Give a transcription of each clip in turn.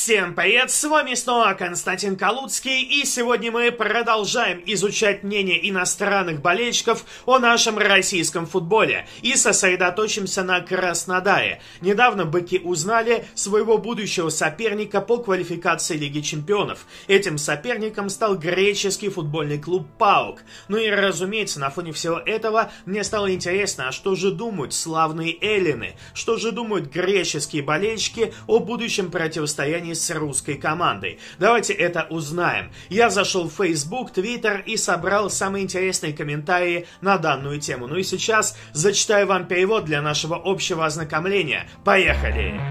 Всем привет, с вами снова Константин Калуцкий, и сегодня мы продолжаем изучать мнение иностранных болельщиков о нашем российском футболе и сосредоточимся на Краснодаре. Недавно быки узнали своего будущего соперника по квалификации Лиги Чемпионов. Этим соперником стал греческий футбольный клуб ПАОК. Ну и разумеется, на фоне всего этого мне стало интересно, а что же думают славные эллины, что же думают греческие болельщики о будущем противостоянии с русской командой. Давайте это узнаем. Я зашел в Facebook, Twitter и собрал самые интересные комментарии на данную тему. Ну и сейчас зачитаю вам перевод для нашего общего ознакомления. Поехали!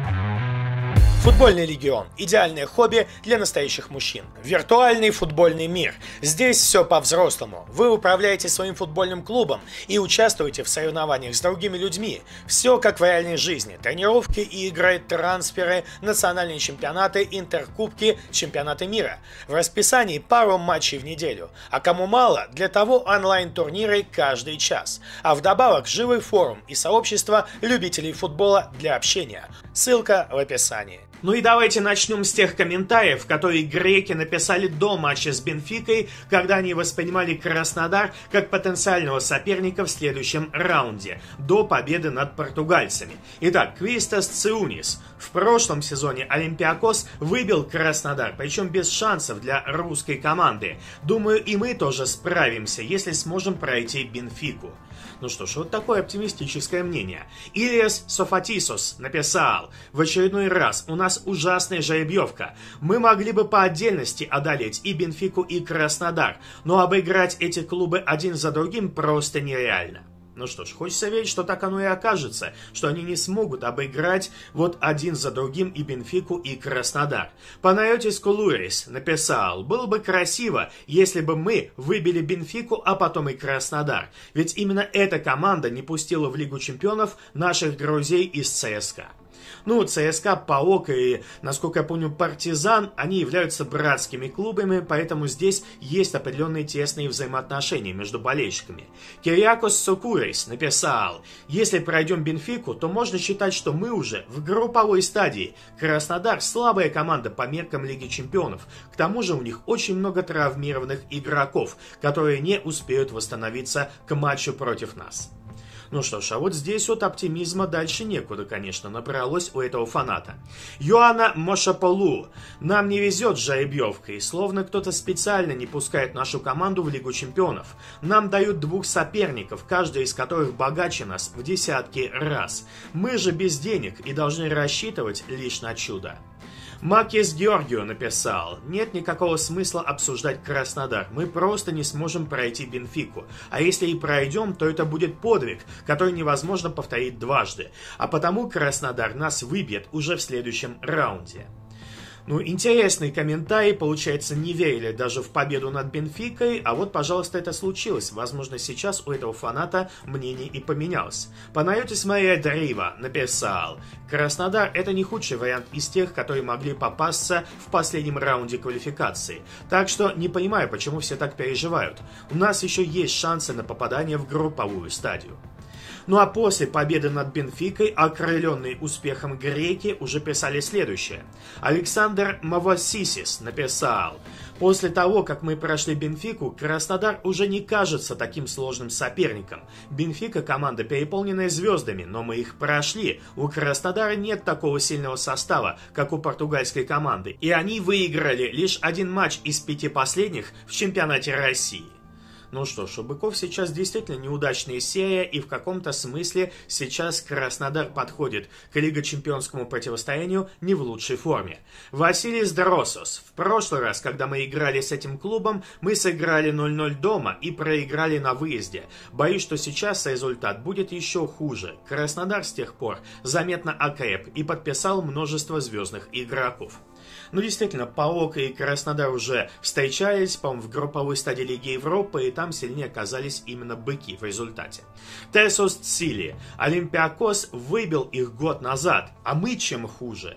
Футбольный легион – идеальное хобби для настоящих мужчин. Виртуальный футбольный мир. Здесь все по-взрослому. Вы управляете своим футбольным клубом и участвуете в соревнованиях с другими людьми. Все как в реальной жизни. Тренировки, игры, трансферы, национальные чемпионаты, интеркубки, чемпионаты мира. В расписании пару матчей в неделю. А кому мало, для того онлайн-турниры каждый час. А вдобавок живой форум и сообщество любителей футбола для общения. Ссылка в описании. Ну и давайте начнем с тех комментариев, которые греки написали до матча с Бенфикой, когда они воспринимали Краснодар как потенциального соперника в следующем раунде, до победы над португальцами. Итак, Кристос Циунис. В прошлом сезоне Олимпиакос выбил Краснодар, причем без шансов для русской команды. Думаю, и мы тоже справимся, если сможем пройти Бенфику. Ну что ж, вот такое оптимистическое мнение. Ильяс Софатисос написал: в очередной раз у нас ужасная жеребьевка. Мы могли бы по отдельности одолеть и Бенфику, и Краснодар, но обыграть эти клубы один за другим просто нереально. Ну что ж, хочется верить, что так оно и окажется, что они не смогут обыграть вот один за другим и Бенфику, и Краснодар. Панайотис Кулурис написал: было бы красиво, если бы мы выбили Бенфику, а потом и Краснодар. Ведь именно эта команда не пустила в Лигу Чемпионов наших друзей из ЦСКА. Ну, ЦСКА, ПАОК и, насколько я помню, Партизан, они являются братскими клубами, поэтому здесь есть определенные тесные взаимоотношения между болельщиками. Кириакос Сокурис написал: если пройдем Бенфику, то можно считать, что мы уже в групповой стадии. Краснодар слабая команда по меркам Лиги Чемпионов. К тому же у них очень много травмированных игроков, которые не успеют восстановиться к матчу против нас. Ну что ж, а вот здесь вот оптимизма дальше некуда, конечно, набралось у этого фаната. Йоанна Мошаполу. Нам не везет с жеребьевкой, словно кто-то специально не пускает нашу команду в Лигу Чемпионов. Нам дают двух соперников, каждый из которых богаче нас в десятки раз. Мы же без денег и должны рассчитывать лишь на чудо. Макис Георгио написал: нет никакого смысла обсуждать Краснодар, мы просто не сможем пройти Бенфику, а если и пройдем, то это будет подвиг, который невозможно повторить дважды, а потому Краснодар нас выбьет уже в следующем раунде. Ну, интересный комментарий, получается, не верили даже в победу над Бенфикой, а вот, пожалуйста, это случилось. Возможно, сейчас у этого фаната мнение и поменялось. Панайотис Мария Дрива написал: Краснодар – это не худший вариант из тех, которые могли попасться в последнем раунде квалификации. Так что не понимаю, почему все так переживают. У нас еще есть шансы на попадание в групповую стадию. Ну а после победы над Бенфикой, окрыленные успехом греки, уже писали следующее. Александр Мавасисис написал: после того, как мы прошли Бенфику, Краснодар уже не кажется таким сложным соперником. Бенфика команда, переполненная звездами, но мы их прошли. У Краснодара нет такого сильного состава, как у португальской команды, и они выиграли лишь один матч из 5 последних в чемпионате России. Ну что ж, у быков сейчас действительно неудачная серия, и в каком-то смысле сейчас Краснодар подходит к лиго-чемпионскому противостоянию не в лучшей форме. Василис Дросос. В прошлый раз, когда мы играли с этим клубом, мы сыграли 0-0 дома и проиграли на выезде. Боюсь, что сейчас результат будет еще хуже. Краснодар с тех пор заметно окреп и подписал множество звездных игроков. Ну, действительно, ПАОК и Краснодар уже встречались, по-моему, в групповой стадии Лиги Европы, и там сильнее оказались именно быки в результате. Тесос Цили. Олимпиакос выбил их год назад, а мы чем хуже?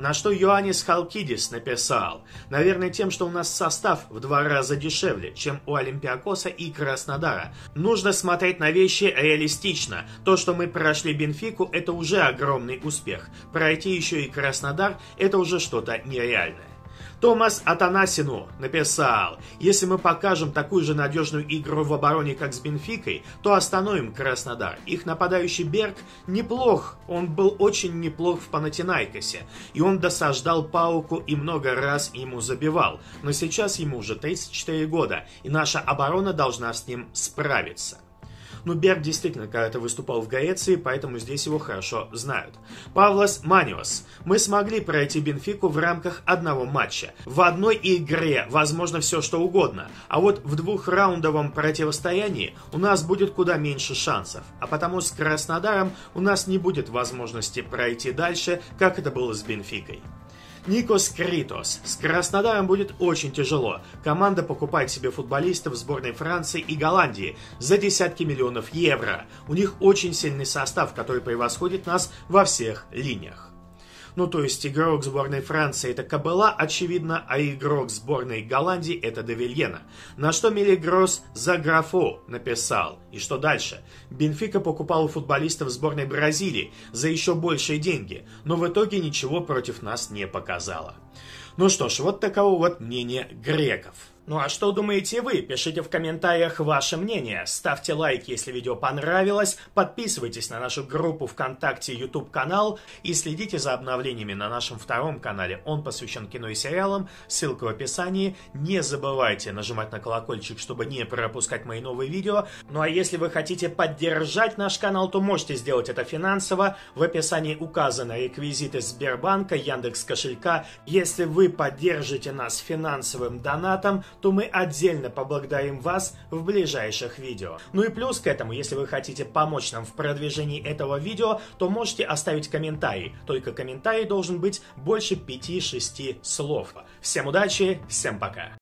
На что Йоаннис Халкидис написал: наверное, тем, что у нас состав в 2 раза дешевле, чем у Олимпиакоса и Краснодара. Нужно смотреть на вещи реалистично. То, что мы прошли Бенфику, это уже огромный успех. Пройти еще и Краснодар, это уже что-то нереальное. Томас Атанасину написал: если мы покажем такую же надежную игру в обороне, как с Бенфикой, то остановим Краснодар. Их нападающий Берг неплох, он был очень неплох в Панатинайкосе, и он досаждал Пауку и много раз ему забивал. Но сейчас ему уже 34 года, и наша оборона должна с ним справиться. Ну, Берг действительно когда-то выступал в Греции, поэтому здесь его хорошо знают. Павлос Маниос. Мы смогли пройти Бенфику в рамках одного матча. В одной игре возможно все что угодно, а вот в 2-раундовом противостоянии у нас будет куда меньше шансов. А потому с Краснодаром у нас не будет возможности пройти дальше, как это было с Бенфикой. Никос Критос. С Краснодаром будет очень тяжело. Команда покупает себе футболистов сборной Франции и Голландии за десятки миллионов евро. У них очень сильный состав, который превосходит нас во всех линиях. Ну, то есть игрок сборной Франции это Кабела, очевидно, а игрок сборной Голландии это Де Вильена. На что Мелигрос за графу написал. И что дальше? Бенфика покупал у футболистов сборной Бразилии за еще большие деньги, но в итоге ничего против нас не показала. Ну что ж, вот таково вот мнение греков. Ну а что думаете вы? Пишите в комментариях ваше мнение. Ставьте лайк, если видео понравилось. Подписывайтесь на нашу группу ВКонтакте, YouTube канал и следите за обновлениями на нашем 2-м канале. Он посвящен кино и сериалам. Ссылка в описании. Не забывайте нажимать на колокольчик, чтобы не пропускать мои новые видео. Ну а если вы хотите поддержать наш канал, то можете сделать это финансово. В описании указаны реквизиты Сбербанка, Яндекс.Кошелька. Если вы поддержите нас финансовым донатом, то мы отдельно поблагодарим вас в ближайших видео. Ну и плюс к этому, если вы хотите помочь нам в продвижении этого видео, то можете оставить комментарий. Только комментарий должен быть больше 5-6 слов. Всем удачи, всем пока!